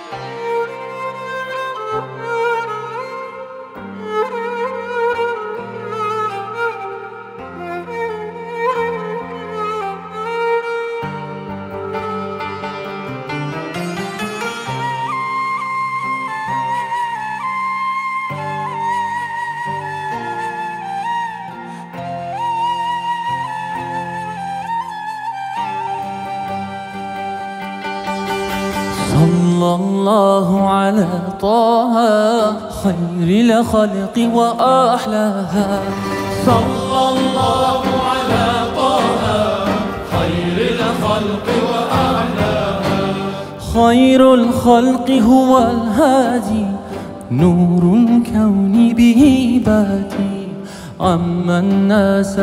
صلى الله على طه خير الخلق وأحلاها. صلى الله على طه خير الخلق وأحلاها. خير الخلق هو الهادي نور الكون به باتي. عم الناس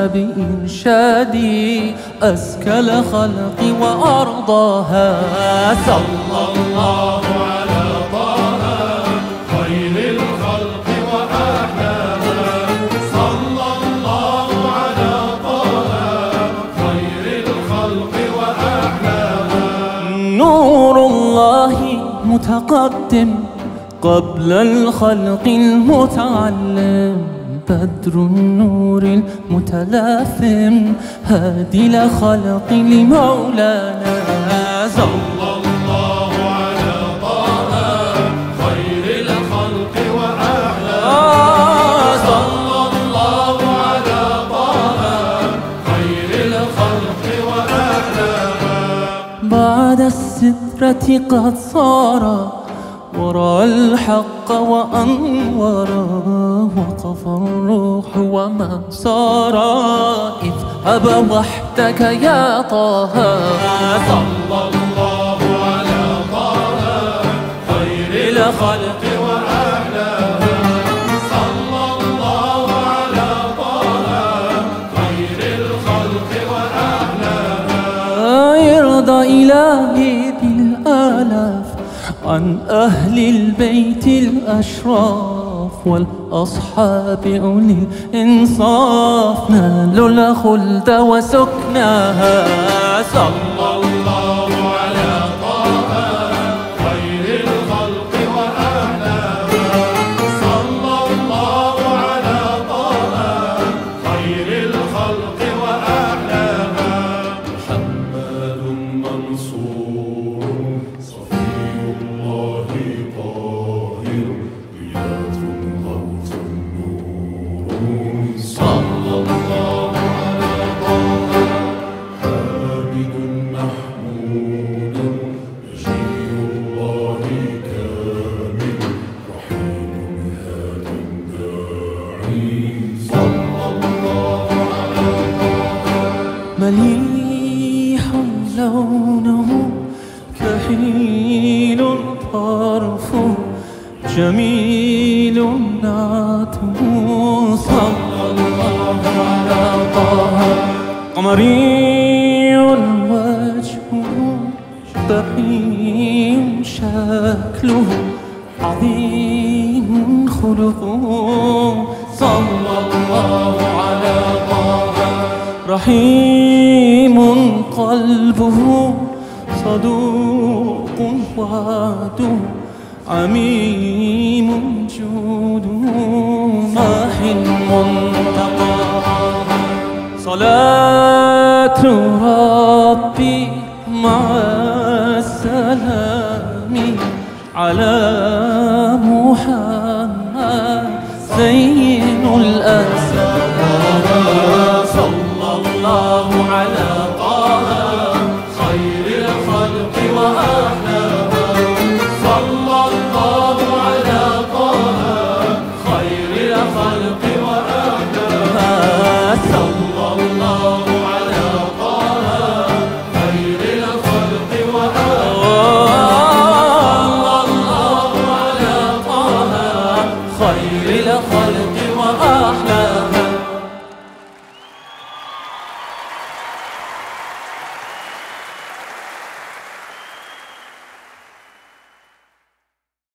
بإرشادي أزكى الخلق وأرضاها. صلى الله على طه خير الخلق وأحلاها. صلى الله على طه خير الخلق وأحلاها. نور الله متقدم قبل الخلق المتعلم. بدر النور المتلاثم هادي الخلق لمولانا. صلى الله على طه خير الخلق وأحلاها. صلى الله على طه خير الخلق وأحلاها. بعد السترة قد صار ورأى الحق وأنورا. وقف الروح وما صار اذهب وحدك يا طه. صلى الله على طه خير الخلق وأحلاها. صلى الله على طه خير الخلق وأحلاها. يرضى إلهي بالآلاف عن أهل البيت الأشراف والأصحاب أولي الإنصاف نالوا الخلد وسكناها. صلى الله على طه خير الخلق وأحلاها. صلى الله على طه خير الخلق وأحلاها. محمد منصور صفي الله طاهر غياث غوث النور. صلى الله على طه حامد محمود نجي الله كامل رحيم هاد داعي. صلى الله على طه مليح لونه كحيل طرفه جميل نعته. صلى الله على طه قمري وجهه بهيم شكله عظيم خلقه. صلى الله على طه رحيم قلبه صدوق وعده عميم جوده ماح منتقى. صلاة ربي مع السلام على محمد زين الأنساب. صلى الله على طه خير الخلق وأحلاها. صلى الله على طه خير الخلق وأحلاها. صلى الله على طه خير الخلق وأحلاها. صلى الله على طه خير الخلق